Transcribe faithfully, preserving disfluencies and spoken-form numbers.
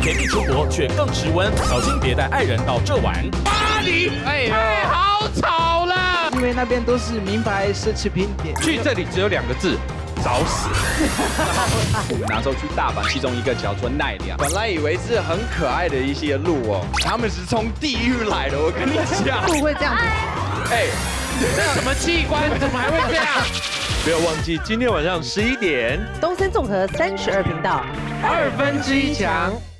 甜蜜出国却更失温，小心别带爱人到这玩。 巴黎，哎呀，好吵啦！ 因为那边都是名牌奢侈品店。 去这里只有两个字。 找死！ 我们那时候去大阪，其中一个叫做奈良，本来以为是很可爱的一些鹿哦，他们是从地狱来的，我跟你讲。 鹿会这样子？ 哎， 这什么器官？怎么还会这样？ 不要忘记今天晚上十一点， 东森综合三十二频道， 二分之一强。